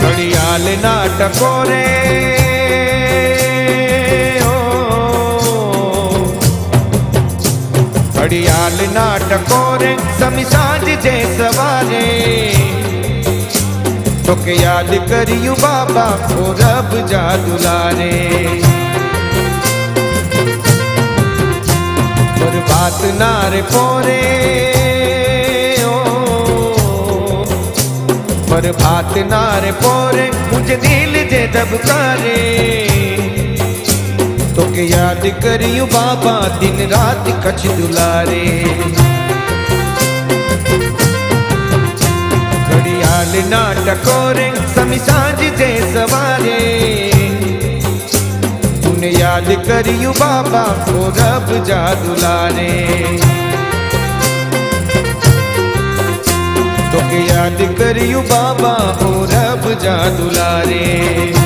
घड़ियाल नाटको रे घड़ियाल नाटको रे समी सांझ जे सवारे तोके याद करियो बाबा को रब जा दुलारे। पर बात नारे पोरे पर बात नारे पोरे मुझे दिल दे दबकारे तोके याद करियो बाबा दिन रात कछ दुलारे। घड़ियाल नाटको रे समी सांझ जे सवारे तूने याद करियो बाबा को रब जा दुलारे। तोके याद करियो बाबा को रब जा दुलारे।